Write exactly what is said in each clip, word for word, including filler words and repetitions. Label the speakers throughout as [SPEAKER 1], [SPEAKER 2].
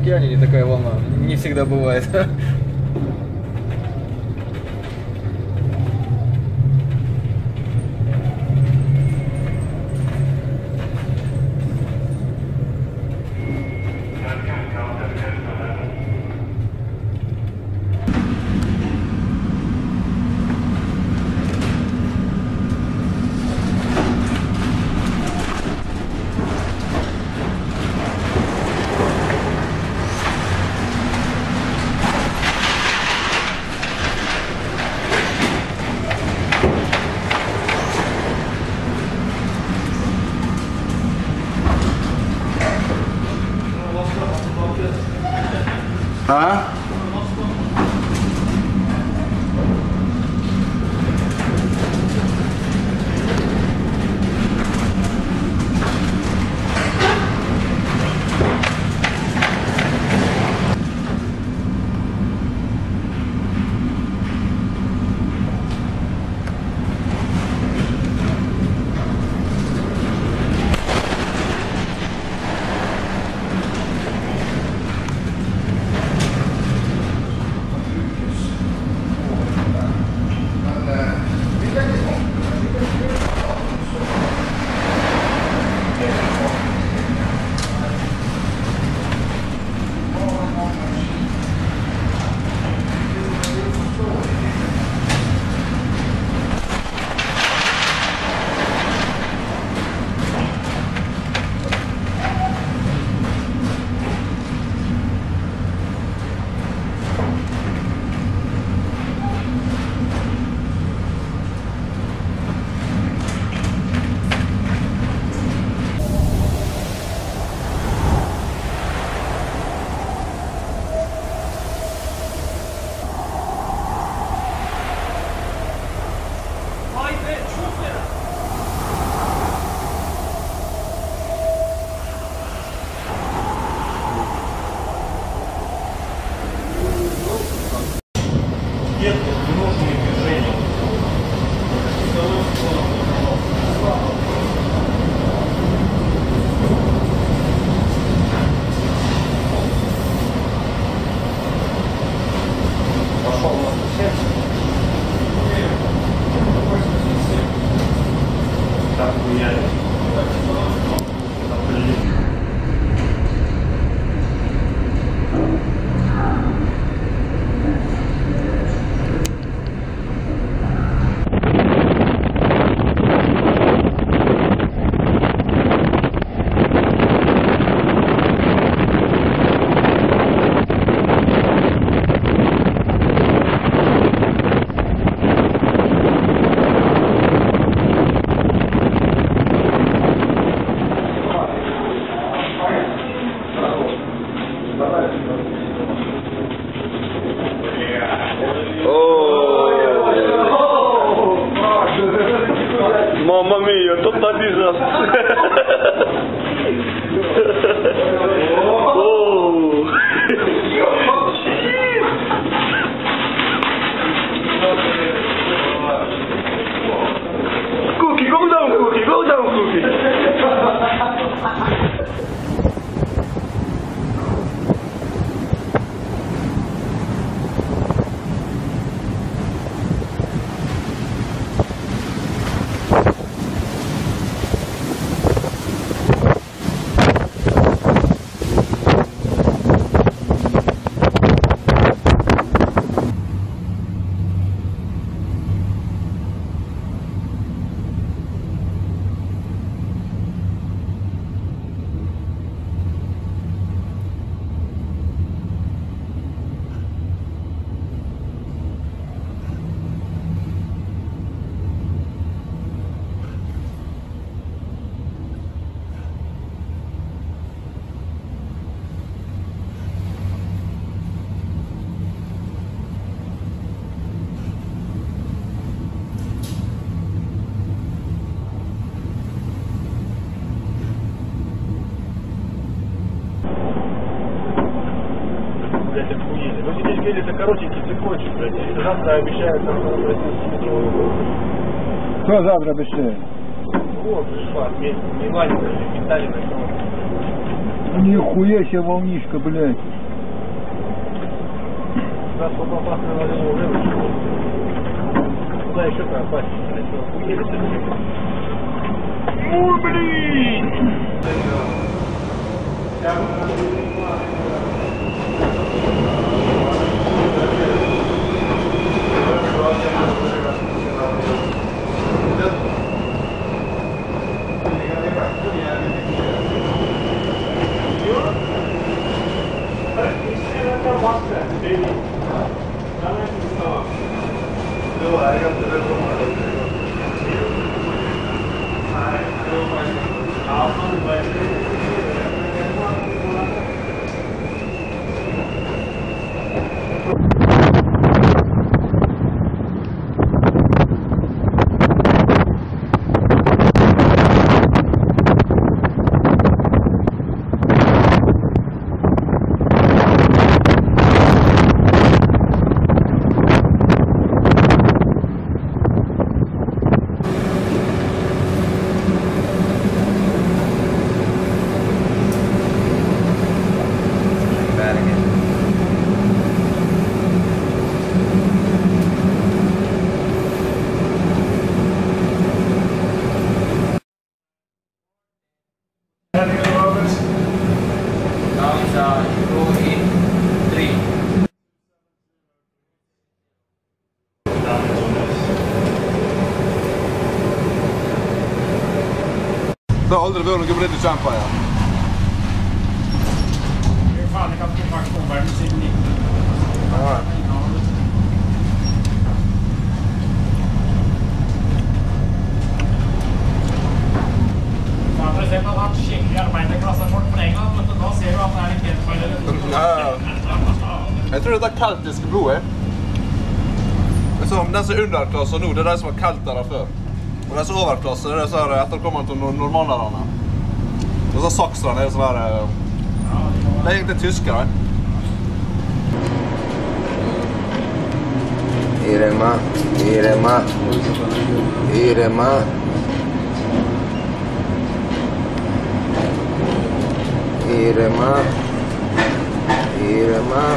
[SPEAKER 1] океане не такая волна. Не всегда бывает.
[SPEAKER 2] А?
[SPEAKER 3] Mamma mia, tutta disastro. Oh. Cookie, go down, Cookie, go down, Cookie.
[SPEAKER 4] Блять, охуели. Ну здесь говорили, это коротенький цепочек, блядь. И завтра обещают там восьмидесятиметровую голову.
[SPEAKER 2] Кто завтра обещает?
[SPEAKER 4] Вот, пришла, вместе, Миланина, Виталина,
[SPEAKER 2] Нихуя себе волнишка, блядь.
[SPEAKER 4] раз потом опасно на него выручил. Куда еще пропасть? Ой, блин!
[SPEAKER 5] Det har aldri vært noe bredd i kjempa igjen.
[SPEAKER 4] Fan, det kan få faktisk omverden siden nitten.
[SPEAKER 5] Ja.
[SPEAKER 4] Man har sett at han skikkelig arbeiderklassefolk på England, men nå ser du at det er en kjentfeil.
[SPEAKER 5] Ja. Jeg tror dette er keltiske blodet. Den som er underklasse nå, det er de som var keltere før. Og de som er overklasse, det er så etterkommende til normannerne. Og så sakserne er så der... Det er egentlig tyskere.
[SPEAKER 6] Irema, Irema, Irema. Irema, Irema.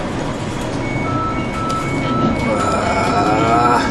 [SPEAKER 6] Ah.